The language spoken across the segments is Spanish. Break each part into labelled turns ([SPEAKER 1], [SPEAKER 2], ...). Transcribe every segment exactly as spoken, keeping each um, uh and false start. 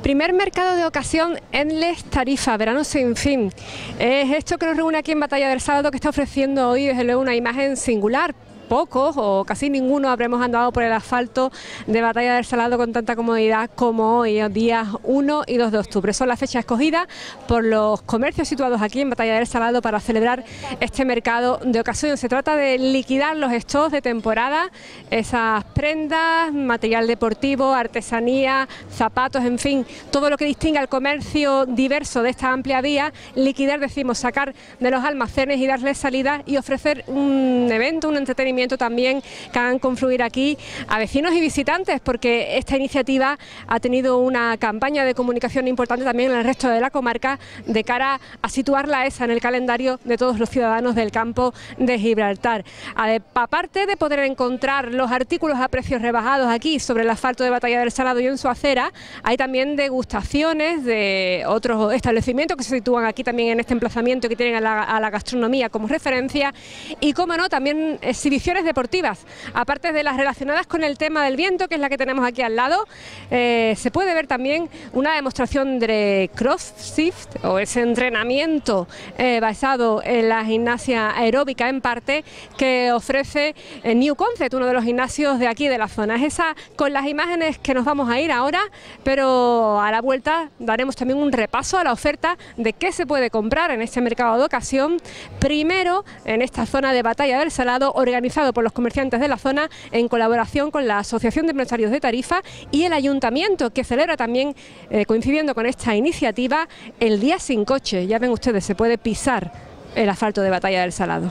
[SPEAKER 1] Primer mercado de ocasión Endless Tarifa, verano sin fin. Es esto que nos reúne aquí en Batalla del Salado, que está ofreciendo hoy desde luego una imagen singular. Pocos o casi ninguno habremos andado por el asfalto de Batalla del Salado con tanta comodidad como hoy, los días uno y dos de octubre. Son las fechas escogidas por los comercios situados aquí en Batalla del Salado para celebrar este mercado de ocasión. Se trata de liquidar los stocks de temporada, esas prendas, material deportivo, artesanía, zapatos, en fin, todo lo que distingue al comercio diverso de esta amplia vía. Liquidar, decimos, sacar de los almacenes y darles salida y ofrecer un evento, un entretenimiento también que hagan confluir aquí a vecinos y visitantes, porque esta iniciativa ha tenido una campaña de comunicación importante también en el resto de la comarca de cara a situarla esa en el calendario de todos los ciudadanos del campo de Gibraltar. Aparte de poder encontrar los artículos a precios rebajados aquí sobre el asfalto de Batalla del Salado y en su acera, hay también degustaciones de otros establecimientos que se sitúan aquí también en este emplazamiento, que tienen a la, a la gastronomía como referencia, y como no, también exhibiciones deportivas, aparte de las relacionadas con el tema del viento, que es la que tenemos aquí al lado. Eh, se puede ver también una demostración de CrossFit, o ese entrenamiento eh, basado en la gimnasia aeróbica en parte, que ofrece el New Concept, uno de los gimnasios de aquí de la zona. Es esa con las imágenes que nos vamos a ir ahora, pero a la vuelta daremos también un repaso a la oferta de qué se puede comprar en este mercado de ocasión, primero en esta zona de Batalla del Salado, organizado por los comerciantes de la zona en colaboración con la Asociación de Empresarios de Tarifa y el Ayuntamiento, que celebra también, eh, coincidiendo con esta iniciativa, el Día Sin Coche. Ya ven ustedes, se puede pisar el asfalto de Batalla del Salado.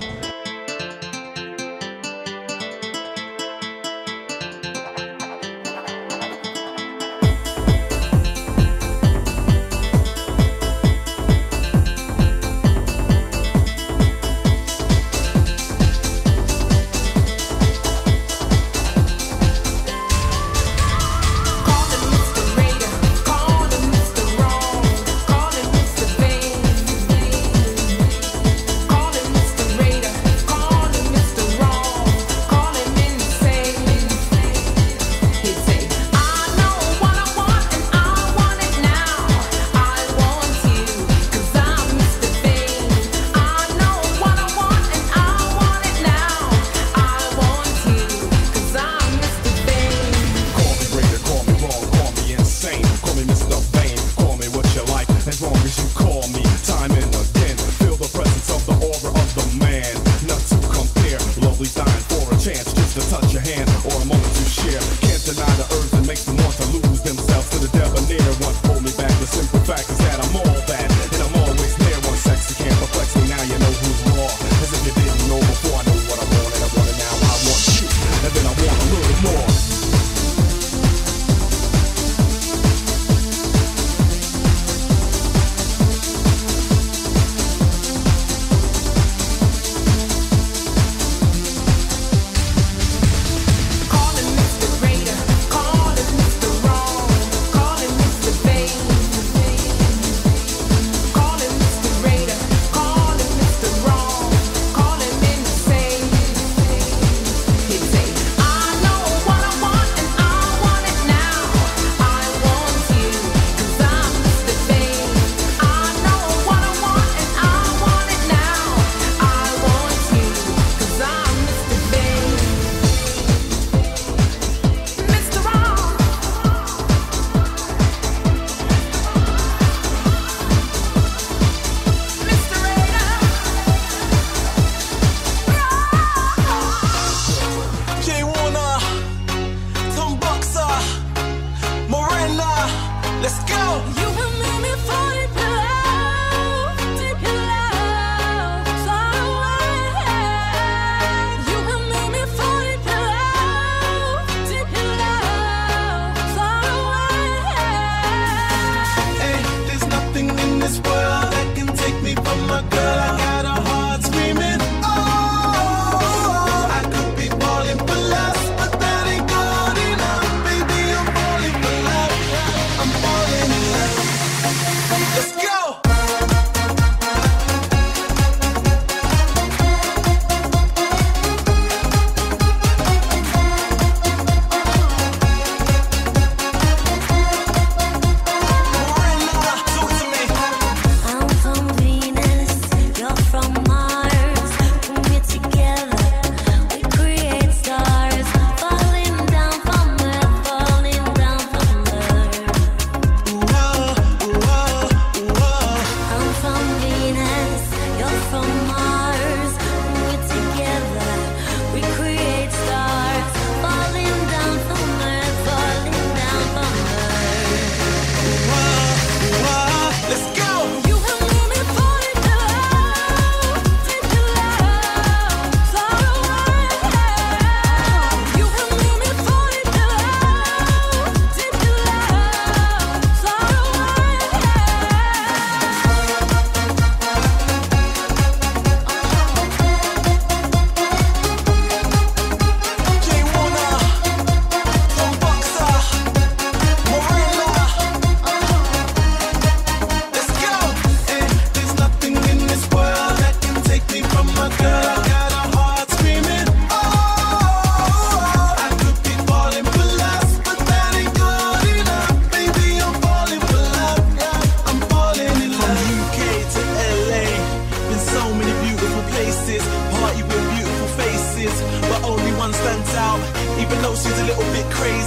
[SPEAKER 2] Calling Mister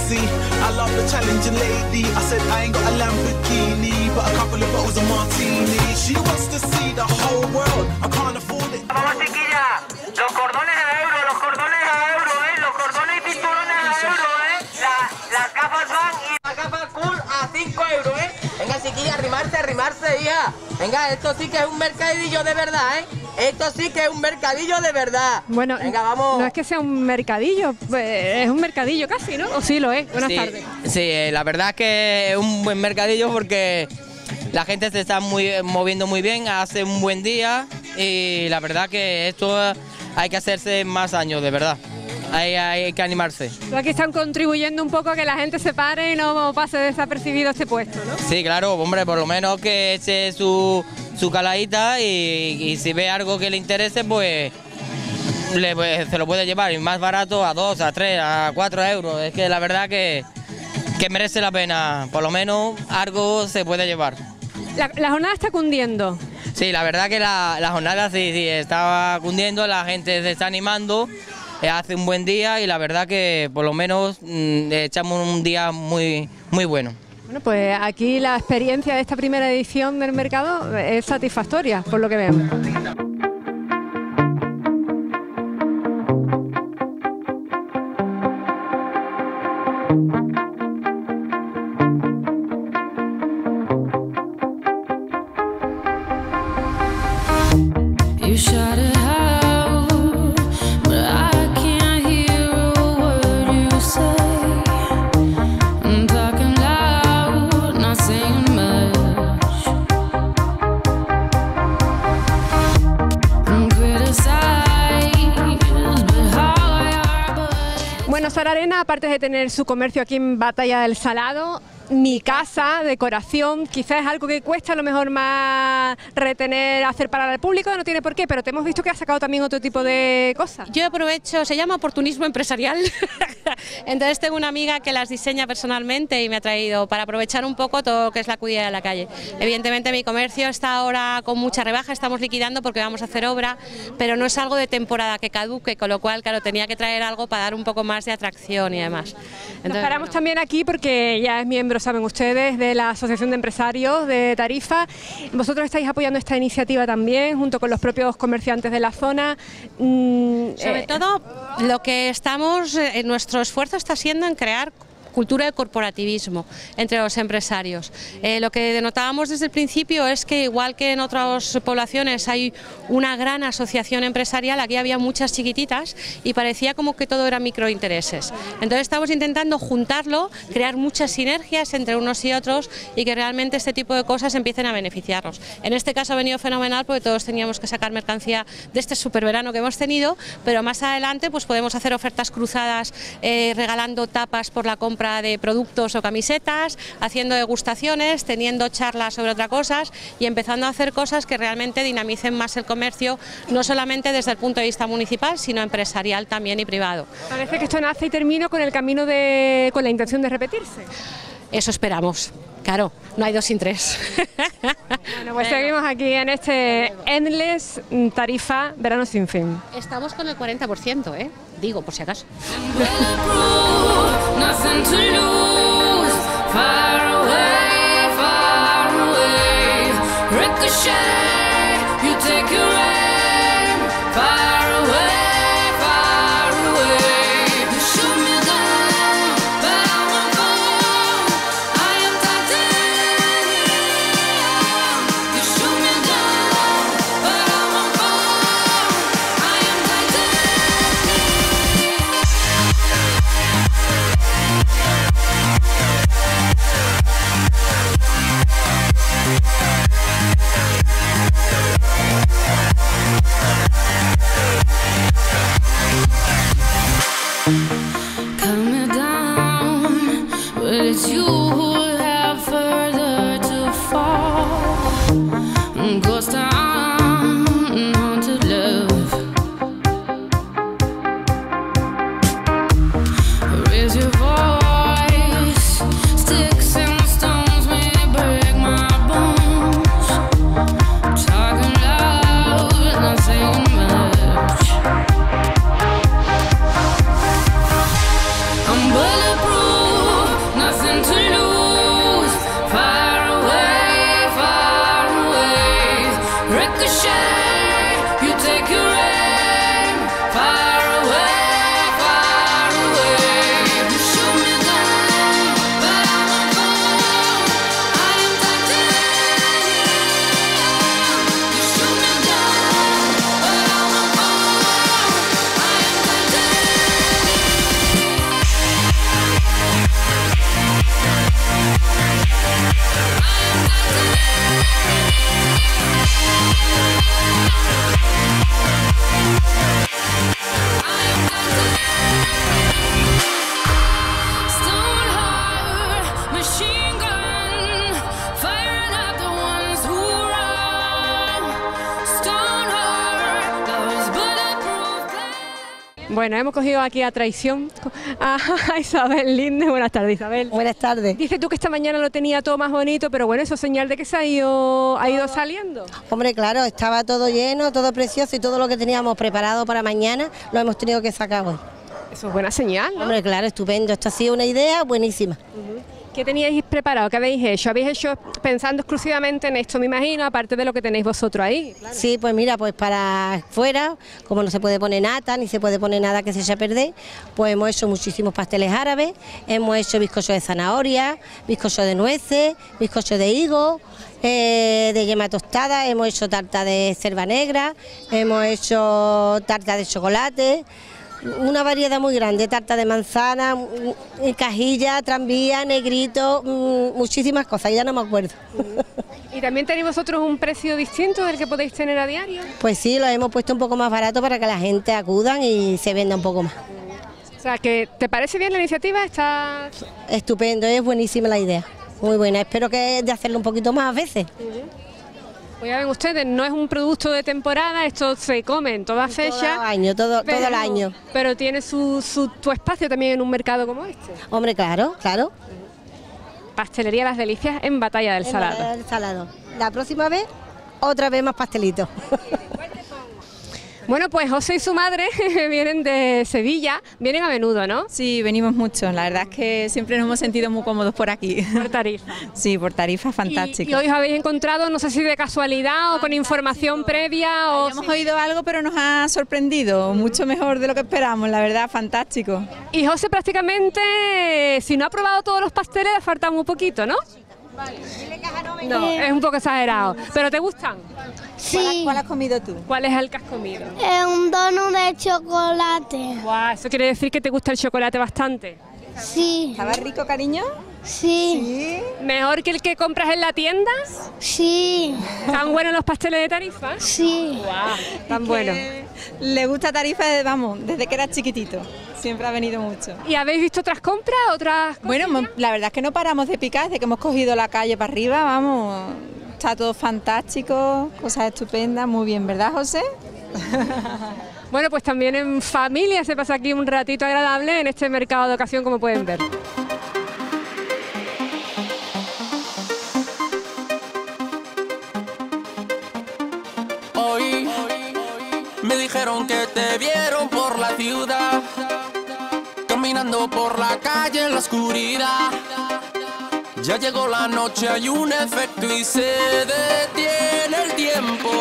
[SPEAKER 2] see. I love the challenging lady. I said I ain't got a Lamborghini, but a couple of bottles of martini. She wants to see the whole world. I can't afford it.
[SPEAKER 3] Vamos, chiquilla. Los cordones a euro, los cordones a euro, eh. Los cordones y cinturones a euro, eh. La, las gafas van y las gafas full a cinco euros, eh. Venga, chiquilla, arrimarse, arrimarse, hija. Venga, esto sí que es un mercadillo de verdad, eh. Esto sí que es un mercadillo de verdad.
[SPEAKER 1] Bueno,
[SPEAKER 3] venga, vamos.
[SPEAKER 1] No es que sea un mercadillo, pues, es un mercadillo casi, ¿no? O sí lo es. Buenas
[SPEAKER 4] sí,
[SPEAKER 1] tardes.
[SPEAKER 4] Sí, la verdad es que es un buen mercadillo porque la gente se está muy, moviendo muy bien, hace un buen día y la verdad que esto hay que hacerse más años, de verdad. Hay, hay que animarse.
[SPEAKER 1] Aquí están contribuyendo un poco a que la gente se pare y no pase desapercibido este puesto, ¿no?
[SPEAKER 4] Sí, claro, hombre, por lo menos que eche su, su caladita y, y si ve algo que le interese, pues, le, pues se lo puede llevar, y más barato a dos, a tres, a cuatro euros. Es que la verdad que, que merece la pena, por lo menos algo se puede llevar.
[SPEAKER 1] La, la jornada está cundiendo.
[SPEAKER 4] Sí, la verdad que la, la jornada sí, sí, estaba cundiendo, la gente se está animando. Hace un buen día y la verdad que por lo menos mmm, echamos un día muy, muy bueno.
[SPEAKER 1] Bueno, pues aquí la experiencia de esta primera edición del mercado es satisfactoria, por lo que vemos. Bueno, Sara Arena, aparte de tener su comercio aquí en Batalla del Salado, Mi Casa, decoración, quizás es algo que cuesta a lo mejor más retener, hacer para el público, no tiene por qué, pero te hemos visto que has sacado también otro tipo de cosas.
[SPEAKER 5] Yo aprovecho, se llama oportunismo empresarial, entonces tengo una amiga que las diseña personalmente y me ha traído para aprovechar un poco todo lo que es la acudida de la calle. Evidentemente mi comercio está ahora con mucha rebaja, estamos liquidando porque vamos a hacer obra, pero no es algo de temporada que caduque, con lo cual, claro, tenía que traer algo para dar un poco más de atracción y demás.
[SPEAKER 1] Entonces, nos paramos bueno. también aquí porque ya es miembro, saben ustedes, de la Asociación de Empresarios de Tarifa. Vosotros estáis apoyando esta iniciativa también, junto con los propios comerciantes de la zona.
[SPEAKER 5] Mm, Sobre eh, todo, lo que estamos, eh, nuestro esfuerzo está siendo en crear cultura de corporativismo entre los empresarios. Eh, lo que denotábamos desde el principio es que, igual que en otras poblaciones hay una gran asociación empresarial, aquí había muchas chiquititas y parecía como que todo era microintereses. Entonces estamos intentando juntarlo, crear muchas sinergias entre unos y otros y que realmente este tipo de cosas empiecen a beneficiarnos. En este caso ha venido fenomenal porque todos teníamos que sacar mercancía de este superverano que hemos tenido, pero más adelante pues podemos hacer ofertas cruzadas eh, regalando tapas por la compra de productos o camisetas, haciendo degustaciones, teniendo charlas sobre otras cosas y empezando a hacer cosas que realmente dinamicen más el comercio, no solamente desde el punto de vista municipal, sino empresarial también y privado.
[SPEAKER 1] Parece que esto nace y termina con el camino de, con la intención de repetirse.
[SPEAKER 5] Eso esperamos. Claro, no hay dos sin tres.
[SPEAKER 1] Bueno, pues seguimos aquí en este Endless Tarifa Verano Sin Fin.
[SPEAKER 5] Estamos con el cuarenta por ciento, ¿eh? Digo, por si acaso.
[SPEAKER 6] We'll be right back.
[SPEAKER 1] Bueno, hemos cogido aquí a traición a Isabel Linde. Buenas tardes, Isabel.
[SPEAKER 6] Buenas tardes.
[SPEAKER 1] Dice tú que esta mañana lo tenía todo más bonito, pero bueno, eso es señal de que se ha ido, ha ido saliendo.
[SPEAKER 6] Hombre, claro, estaba todo lleno, todo precioso y todo lo que teníamos preparado para mañana lo hemos tenido que sacar hoy.
[SPEAKER 1] Eso es buena señal, ¿no?
[SPEAKER 6] Hombre, claro, estupendo. Esto ha sido una idea buenísima.
[SPEAKER 1] Uh-huh. ¿Qué teníais preparado? ¿Qué habéis hecho? ¿Habéis hecho pensando exclusivamente en esto, me imagino, aparte de lo que tenéis vosotros ahí?
[SPEAKER 6] Claro. Sí, pues mira, pues para fuera, como no se puede poner nata, ni se puede poner nada que se eche a perder, pues hemos hecho muchísimos pasteles árabes, hemos hecho bizcocho de zanahoria, bizcocho de nueces, bizcocho de higo, eh, de yema tostada, hemos hecho tarta de selva negra, hemos hecho tarta de chocolate. Una variedad muy grande, tarta de manzana, cajilla, tranvía, negrito, muchísimas cosas, ya no me acuerdo.
[SPEAKER 1] ¿Y también tenéis vosotros un precio distinto del que podéis tener a diario?
[SPEAKER 6] Pues sí, lo hemos puesto un poco más barato para que la gente acudan y se venda un poco más.
[SPEAKER 1] O sea, que ¿te parece bien la iniciativa? Está
[SPEAKER 6] estupendo, es buenísima la idea, muy buena, espero que de hacerlo un poquito más veces.
[SPEAKER 1] Uh-huh. Pues ya ven ustedes, no es un producto de temporada, esto se come en toda fecha.
[SPEAKER 6] Todo el año, todo,
[SPEAKER 1] pero,
[SPEAKER 6] todo el año.
[SPEAKER 1] Pero tiene su, su, tu espacio también en un mercado como este.
[SPEAKER 6] Hombre, claro, claro.
[SPEAKER 1] Pastelería Las Delicias en Batalla del
[SPEAKER 6] en
[SPEAKER 1] Salado.
[SPEAKER 6] Batalla del Salado. La próxima vez, otra vez más pastelitos.
[SPEAKER 1] Bueno, pues José y su madre vienen de Sevilla, vienen a menudo, ¿no?
[SPEAKER 7] Sí, venimos mucho, la verdad es que siempre nos hemos sentido muy cómodos por aquí.
[SPEAKER 1] Por Tarifa.
[SPEAKER 7] Sí, por Tarifa, fantástico.
[SPEAKER 1] Y, y hoy os habéis encontrado, no sé si de casualidad fantástico. O con información previa. O
[SPEAKER 7] hemos
[SPEAKER 1] sí.
[SPEAKER 7] oído algo, pero nos ha sorprendido, mucho mejor de lo que esperamos, la verdad, fantástico.
[SPEAKER 1] Y José prácticamente, si no ha probado todos los pasteles, le falta muy poquito, ¿no? No, es un poco exagerado. ¿Pero te gustan?
[SPEAKER 8] Sí.
[SPEAKER 7] ¿Cuál, ¿Cuál has comido tú?
[SPEAKER 1] ¿Cuál es el que has comido?
[SPEAKER 8] Es un donut de chocolate.
[SPEAKER 1] Wow, ¿eso quiere decir que te gusta el chocolate bastante?
[SPEAKER 8] Sí.
[SPEAKER 7] ¿Estaba rico, cariño?
[SPEAKER 8] Sí.
[SPEAKER 7] ¿Sí?
[SPEAKER 1] ¿Mejor que el que compras en la tienda?
[SPEAKER 8] Sí.
[SPEAKER 1] ¿Están buenos los pasteles de Tarifa?
[SPEAKER 8] Sí.
[SPEAKER 1] Wow, tan buenos.
[SPEAKER 7] Le gusta Tarifa, vamos, desde que era chiquitito. Siempre ha venido mucho.
[SPEAKER 1] ¿Y habéis visto otras compras? otras
[SPEAKER 7] Bueno, la verdad es que no paramos de picar desde que hemos cogido la calle para arriba, vamos. Está todo fantástico, cosas estupendas, muy bien, ¿verdad, José?
[SPEAKER 1] Bueno, pues también en familia se pasa aquí un ratito agradable en este mercado de ocasión, como pueden ver.
[SPEAKER 2] Hoy me dijeron que te vieron por la ciudad, caminando por la calle en la oscuridad. Ya llegó la noche, hay un efecto y se detiene el tiempo.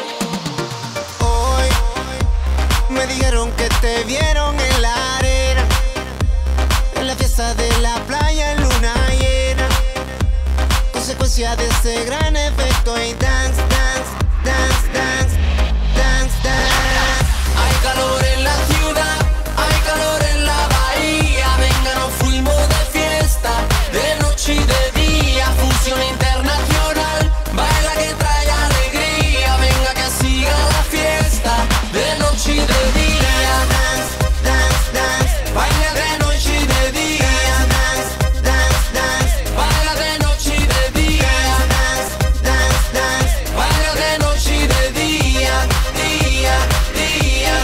[SPEAKER 9] Hoy me dijeron que te vieron en la arena, en la fiesta de la playa en luna llena. Consecuencia de ese gran efecto y dance, dance, dance, dance, dance, dance.
[SPEAKER 2] Hay calor en la ciudad, hay calor en la bahía. Venga, nos fuimos de fiesta, de noche y de día. Fusión internacional, baila que trae alegría. Venga que siga la fiesta, de noche y de día.
[SPEAKER 9] Dance, dance, dance,
[SPEAKER 2] Baila de noche y de día.
[SPEAKER 9] dance, dance, dance,
[SPEAKER 2] Baila de noche y de día.
[SPEAKER 9] dance, dance, dance.
[SPEAKER 2] Baila de noche y de día, día, día.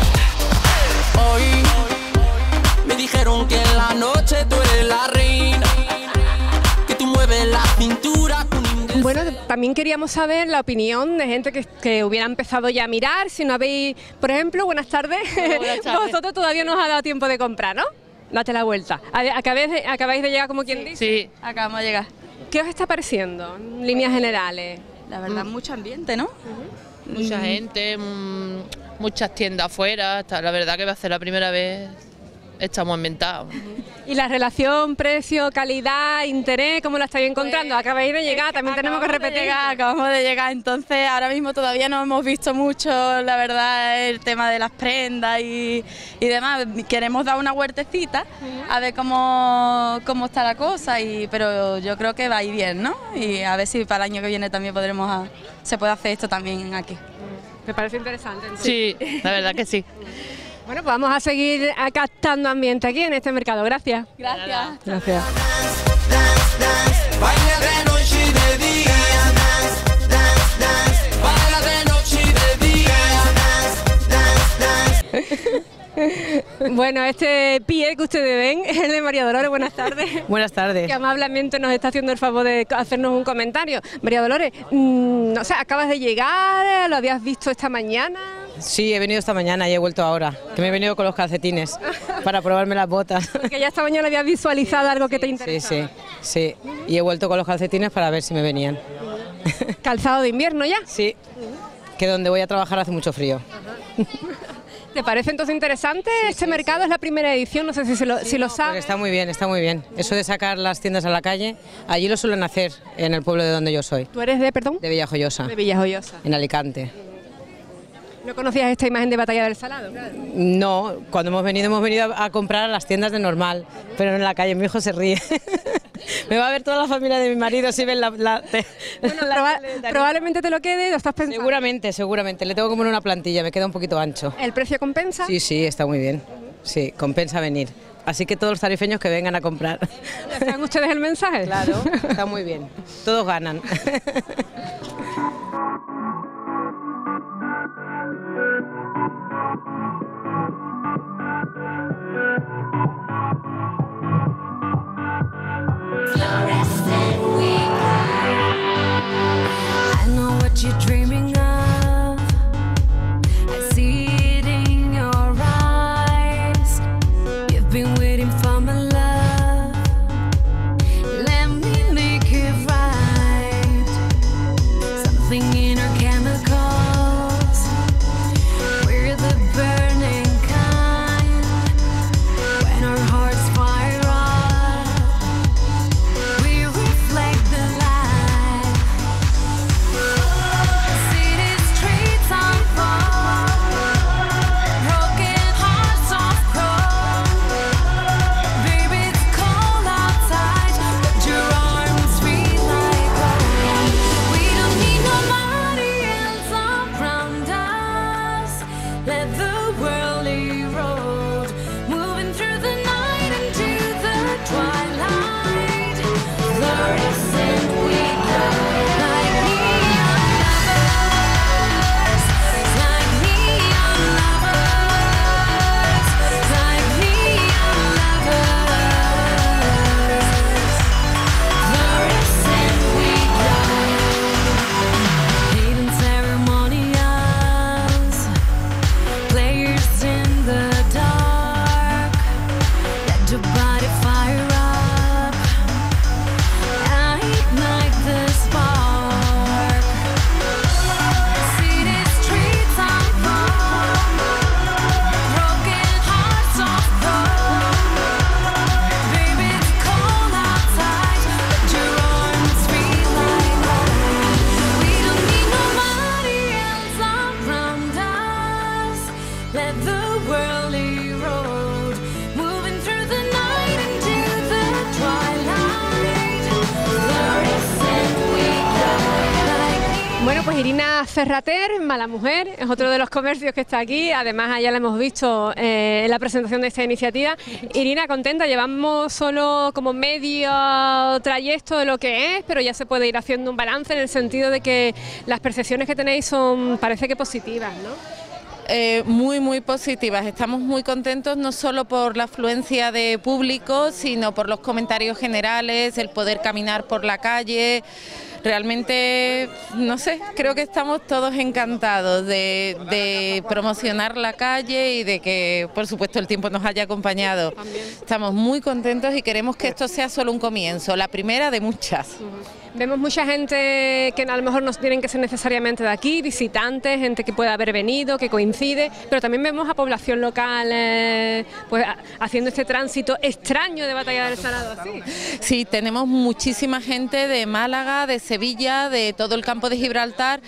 [SPEAKER 2] Hoy me dijeron que en la noche tú eres la reina, que tú mueves la cintura con un...
[SPEAKER 1] Bueno, también queríamos saber la opinión de gente que, que hubiera empezado ya a mirar. Si no habéis, por ejemplo, buenas tardes,
[SPEAKER 10] buenas tardes.
[SPEAKER 1] Vosotros todavía no os ha dado tiempo de comprar, ¿no? Date la vuelta. Acabáis de, acabáis de llegar como quien dice.
[SPEAKER 10] Sí, acabamos de llegar.
[SPEAKER 1] ¿Qué os está pareciendo en líneas generales?
[SPEAKER 10] La verdad, mucho ambiente, ¿no? Mucha gente, mm, muchas tiendas afuera. Está- La verdad que va a ser la primera vez, estamos ambientados.
[SPEAKER 1] ¿Y la relación precio, calidad, interés, cómo la estáis encontrando?
[SPEAKER 10] Pues,
[SPEAKER 1] Acabáis de llegar, también tenemos que
[SPEAKER 10] Acabamos de
[SPEAKER 1] repetir.
[SPEAKER 10] llegar, acabamos de llegar, entonces ahora mismo todavía no hemos visto mucho, la verdad, el tema de las prendas y, y demás. Queremos dar una huertecita a ver cómo, cómo está la cosa, y, pero yo creo que va a ir bien, ¿no? Y a ver si para el año que viene también podremos a- se puede hacer esto también aquí.
[SPEAKER 1] Me parece interesante. ¿no?
[SPEAKER 10] Sí, la verdad que sí.
[SPEAKER 1] Bueno, pues vamos a seguir a- captando ambiente aquí en este mercado. Gracias.
[SPEAKER 10] Gracias.
[SPEAKER 1] Gracias.
[SPEAKER 2] Baila de noche y de día. Baila de noche y de día.
[SPEAKER 1] Bueno, este pie que ustedes ven es el de María Dolores. Buenas tardes.
[SPEAKER 11] Buenas tardes.
[SPEAKER 1] Que amablemente nos está haciendo el favor de hacernos un comentario. María Dolores, mmm, o sea, acabas de llegar, ¿lo habías visto esta mañana?
[SPEAKER 11] Sí, he venido esta mañana y he vuelto ahora, que me he venido con los calcetines para probarme las botas.
[SPEAKER 1] Porque ya esta mañana habías visualizado algo que te interesaba.
[SPEAKER 11] Sí, sí, sí. Y he vuelto con los calcetines para ver si me venían.
[SPEAKER 1] ¿Calzado de invierno ya?
[SPEAKER 11] Sí, que donde voy a trabajar hace mucho frío.
[SPEAKER 1] ¿Te parece entonces interesante? Sí, este sí, mercado sí. Es la primera edición, no sé si, se lo, sí, si lo
[SPEAKER 11] no,
[SPEAKER 1] sabes.
[SPEAKER 11] Está muy bien, está muy bien. Eso de sacar las tiendas a la calle, allí lo suelen hacer en el pueblo de donde yo soy.
[SPEAKER 1] ¿Tú eres de, perdón?
[SPEAKER 11] De Villajoyosa.
[SPEAKER 1] De Villajoyosa.
[SPEAKER 11] En Alicante.
[SPEAKER 1] ¿No conocías esta imagen de Batalla del Salado? Claro.
[SPEAKER 11] No, cuando hemos venido hemos venido a comprar a las tiendas de normal, pero en la calle mi hijo se ríe. Me va a ver toda la familia de mi marido si ven la... la, te,
[SPEAKER 1] bueno, la proba probablemente te lo quede, ¿lo estás pensando?
[SPEAKER 11] Seguramente, seguramente. Le tengo que poner una plantilla, me queda un poquito ancho.
[SPEAKER 1] ¿El precio compensa?
[SPEAKER 11] Sí, sí, está muy bien. Sí, compensa venir. Así que todos los tarifeños que vengan a comprar.
[SPEAKER 1] ¿Saben ustedes el mensaje?
[SPEAKER 11] Claro, está muy bien. Todos ganan.
[SPEAKER 12] You're dreaming of, I see it in your eyes. You've been waiting for my love. Let me make it right. Something in our chemicals, we're the burning kind. When our hearts fire up, we reflect the light.
[SPEAKER 1] Bueno, pues Irina Ferrater, Mala Mujer, es otro de los comercios que está aquí. Además, allá la hemos visto eh, en la presentación de esta iniciativa. Irina, contenta, llevamos solo como medio trayecto de lo que es, pero ya se puede ir haciendo un balance en el sentido de que las percepciones que tenéis son, parece que positivas, ¿no?
[SPEAKER 13] Eh, muy muy positivas, estamos muy contentos no solo por la afluencia de público, sino por los comentarios generales, el poder caminar por la calle. Realmente, no sé, creo que estamos todos encantados de, de promocionar la calle y de que, por supuesto, el tiempo nos haya acompañado. Estamos muy contentos y queremos que esto sea solo un comienzo, la primera de muchas.
[SPEAKER 1] Vemos mucha gente que a lo mejor no tienen que ser necesariamente de aquí, visitantes, gente que puede haber venido, que coincide, pero también vemos a población local eh, pues haciendo este tránsito extraño de Batalla del Salado. ¿Así?
[SPEAKER 13] Sí, tenemos muchísima gente de Málaga, de Sevilla, de todo el campo de Gibraltar,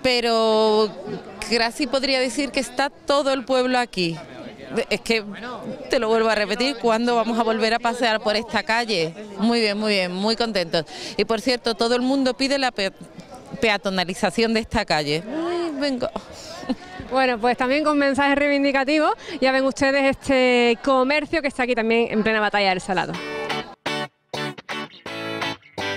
[SPEAKER 13] pero casi podría decir que está todo el pueblo aquí. Es que, te lo vuelvo a repetir, ¿cuándo vamos a volver a pasear por esta calle? Muy bien, muy bien, muy contentos. Y por cierto, todo el mundo pide la pe peatonalización de esta calle. Ay, vengo.
[SPEAKER 1] Bueno, pues también con mensajes reivindicativos, ya ven ustedes este comercio que está aquí también en plena Batalla del Salado.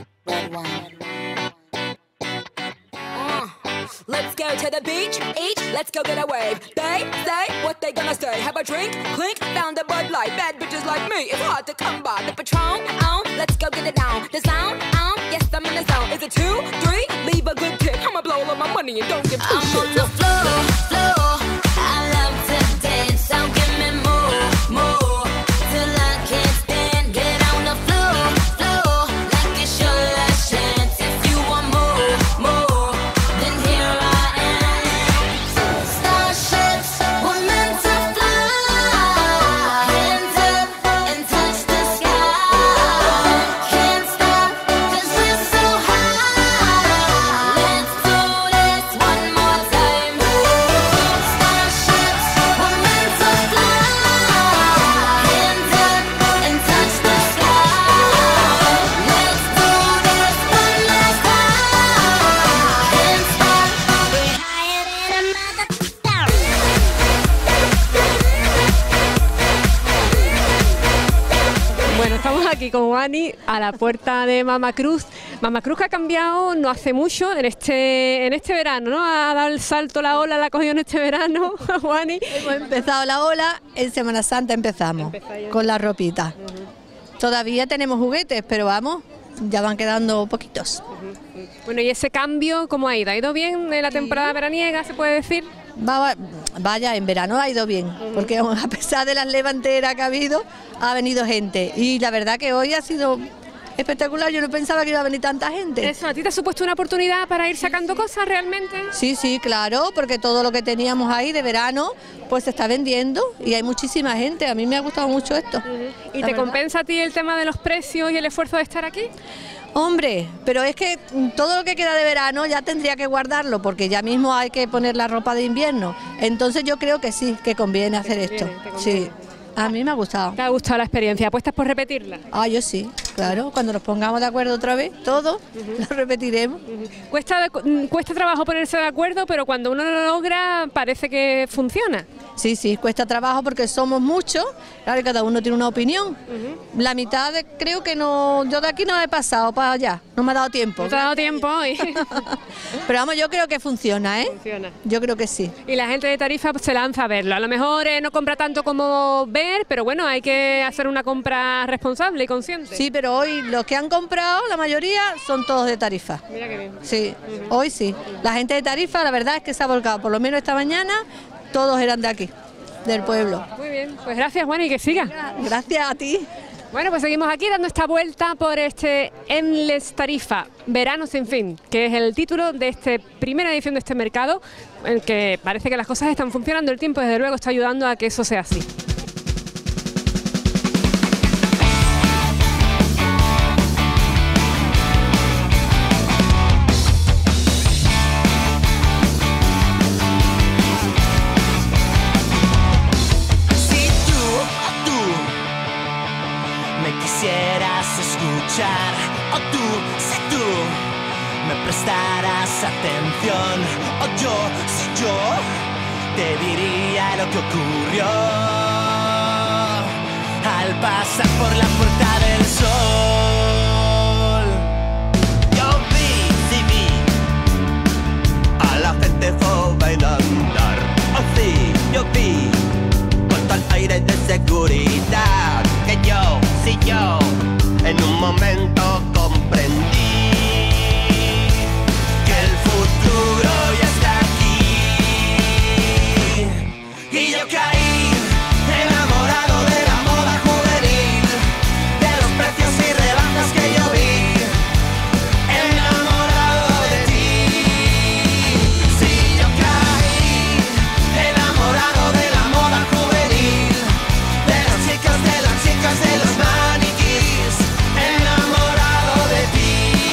[SPEAKER 12] Let's go to the beach, each
[SPEAKER 14] let's go get a wave. They say what they gonna say. Have a drink, clink, found a Bud Light. Bad bitches like me, it's hard to come by. The Patron, on, let's go get it down. The sound, on, yes I'm in the zone. Is it two, three? Leave a good tip. I'ma blow all my money and don't give two shits. I'm on the floor, floor. I love to dance, so give me more, more. Till I can't stand, get on the floor, floor. Like it's your last chance. If you want more, more, then here I am. Starships were meant to fly. Hands up and touch the sky. Can't stop, cause we're so high. Let's do this one more time. Starships were meant to fly. Hands up and touch the sky. Let's do this one last time. Can't stop, we're higher than a mother.
[SPEAKER 1] Bueno, estamos aquí con Wani a la puerta de Mama Cruz. Mama Cruz que ha cambiado no hace mucho en este en este verano, ¿no? Ha dado el salto, la ola, la ha cogido en este verano, Wani.
[SPEAKER 15] Hemos empezado la ola, en Semana Santa empezamos con la ropita. Todavía tenemos juguetes, pero vamos, ya van quedando poquitos.
[SPEAKER 1] Bueno, ¿y ese cambio cómo ha ido? ¿Ha ido bien en la temporada veraniega, se puede decir?
[SPEAKER 15] Va- vaya, en verano ha ido bien, porque a pesar de las levanteras que ha habido, ha venido gente. Y la verdad que hoy ha sido espectacular, yo no pensaba que iba a venir tanta gente.
[SPEAKER 1] Eso, ¿a ti te ha supuesto una oportunidad para ir sacando cosas realmente?
[SPEAKER 15] Sí, sí, claro, porque todo lo que teníamos ahí de verano, pues se está vendiendo y hay muchísima gente. A mí me ha gustado mucho esto.
[SPEAKER 1] ¿Y
[SPEAKER 15] la
[SPEAKER 1] te
[SPEAKER 15] verdad.
[SPEAKER 1] compensa a ti el tema de los precios y el esfuerzo de estar aquí?
[SPEAKER 15] Hombre, pero es que mm, todo lo que queda de verano ya tendría que guardarlo, porque ya mismo hay que poner la ropa de invierno. Entonces yo creo que sí, que conviene hacer esto. Sí, a mí me ha gustado.
[SPEAKER 1] ¿Te ha gustado la experiencia? ¿Apuestas por repetirla?
[SPEAKER 15] Ah, yo sí, claro. Cuando nos pongamos de acuerdo otra vez, todo, lo repetiremos.
[SPEAKER 1] Cuesta, de- cuesta trabajo ponerse de acuerdo, pero cuando uno lo logra parece que funciona.
[SPEAKER 15] Sí, sí, cuesta trabajo porque somos muchos, claro, y cada uno tiene una opinión. La mitad de- creo que no, yo de aquí no he pasado para allá, no me ha dado tiempo.
[SPEAKER 1] No te ha dado tiempo hoy.
[SPEAKER 15] Pero vamos, yo creo que funciona, ¿eh?
[SPEAKER 1] Funciona.
[SPEAKER 15] Yo creo que sí.
[SPEAKER 1] Y la gente de Tarifa pues, se lanza a verlo. A lo mejor eh, no compra tanto como ver, pero bueno, hay que hacer una compra responsable y consciente.
[SPEAKER 15] Sí, pero hoy los que han comprado, la mayoría, son todos de Tarifa.
[SPEAKER 1] Mira qué bien.
[SPEAKER 15] Sí, hoy sí. La gente de Tarifa, la verdad es que se ha volcado, por lo menos esta mañana, todos eran de aquí, del pueblo.
[SPEAKER 1] Muy bien, pues gracias, Juan, y que siga.
[SPEAKER 15] Gracias a ti.
[SPEAKER 1] Bueno, pues seguimos aquí dando esta vuelta por este Endless Tarifa, Verano sin fin, que es el título de esta primera edición de este mercado, en que parece que las cosas están funcionando, el tiempo desde luego está ayudando a que eso sea así.
[SPEAKER 9] Si tú, tú me quisieras escuchar, o tú, si tú me prestarás atención, o yo, si yo te diría lo que ocurrió al pasar por la puerta del sol. Yo vi, sí vi a la gente joven andar, oh sí, yo vi puesto al aire de seguridad que yo, si yo, en un momento comprendí que el futuro ya está aquí. Y yo caí enamorado de la moda juvenil, de los precios y rebajas que yo vi, enamorado de ti. Si yo caí enamorado de la moda juvenil, de las chicas, de las chicas, de los maniquís, enamorado de ti.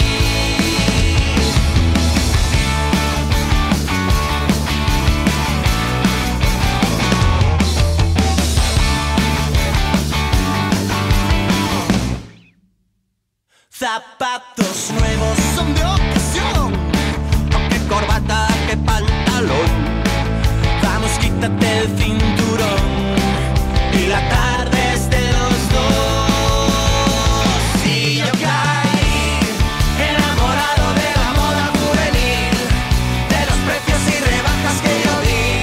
[SPEAKER 9] Zapatos nuevos son de ocasión, o qué corbata, qué pantalón. Vamos, quítate el cinturón y la tarde es de los dos. Si yo caí enamorado de la moda juvenil, de los precios y rebajas que yo vi,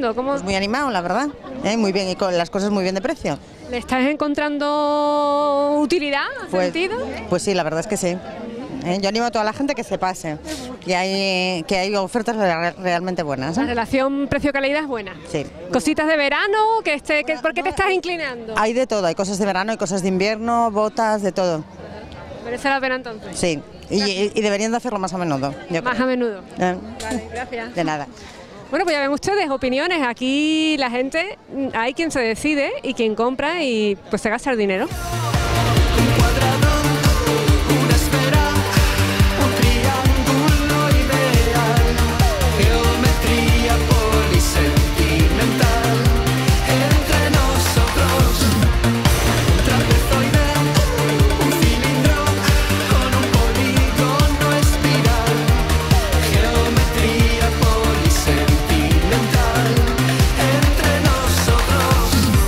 [SPEAKER 1] viendo? ¿Cómo?
[SPEAKER 16] Pues muy animado, la verdad, ¿eh? Muy bien, y con las cosas muy bien de precio.
[SPEAKER 1] ¿Le estás encontrando utilidad,
[SPEAKER 16] Pues,
[SPEAKER 1] sentido?
[SPEAKER 16] pues sí, la verdad es que sí. ¿Eh? Yo animo a toda la gente que se pase, que hay, que hay ofertas re- realmente buenas. ¿eh?
[SPEAKER 1] La relación precio-calidad es buena.
[SPEAKER 16] Sí.
[SPEAKER 1] Cositas de verano, que este, que, ¿por qué te estás inclinando?
[SPEAKER 16] Hay de todo, hay cosas de verano, hay cosas de invierno, botas, de todo.
[SPEAKER 1] ¿Merece la pena entonces?
[SPEAKER 16] Sí, y, y- y deberían de hacerlo más a menudo. yo
[SPEAKER 1] Más
[SPEAKER 16] creo.
[SPEAKER 1] a menudo.
[SPEAKER 16] ¿Eh?
[SPEAKER 1] Vale, gracias.
[SPEAKER 16] De nada.
[SPEAKER 1] Bueno, pues ya ven ustedes, opiniones. Aquí la gente, mm, hay quien se decide y quien compra y pues se gasta el dinero.
[SPEAKER 2] Una esfera, un triángulo ideal, geometría polisentimental, entre nosotros, un trapezoide, un cilindro, con un polígono espiral, geometría polisentimental, entre nosotros,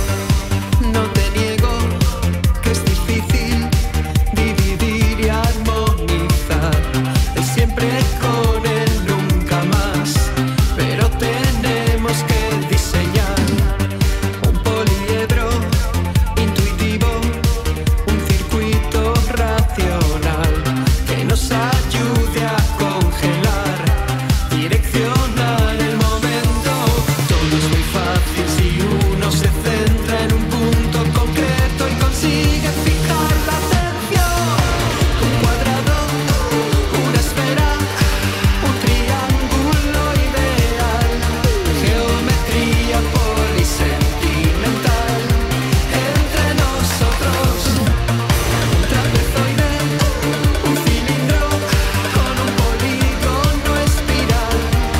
[SPEAKER 2] no te niego que es difícil dividir y armonizar, el siempre con el nunca más, pero tenemos que diseñar un poliedro intuitivo, un circuito racional que nos ayude a congelar, direccionar el momento. Todo es muy fácil si uno se centra en un punto concreto y consigue fijar la atención. Un cuadrado, una esfera, un triángulo ideal, geometría polisentimental, entre nosotros, un trapezoide, un cilindro, con un polígono espiral,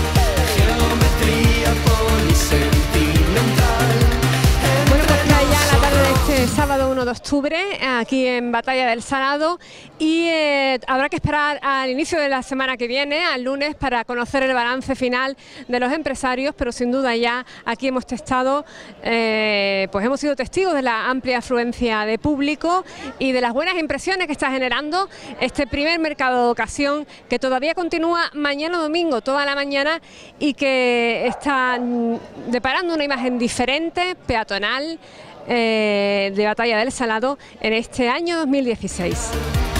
[SPEAKER 2] geometría polisentimental.
[SPEAKER 1] Bueno, pues ya la tarde de este sábado uno de octubre, aquí en Batalla del Salado, y eh, habrá que esperar al inicio de la semana que viene, al lunes, para conocer el balance final de los empresarios, pero sin duda ya aquí hemos testado, eh, pues hemos sido testigos de la amplia afluencia de público y de las buenas impresiones que está generando este primer mercado de ocasión, que todavía continúa mañana domingo, toda la mañana, y que está mm, deparando una imagen diferente, peatonal, eh, de Batalla del Salado en este año dos mil dieciséis.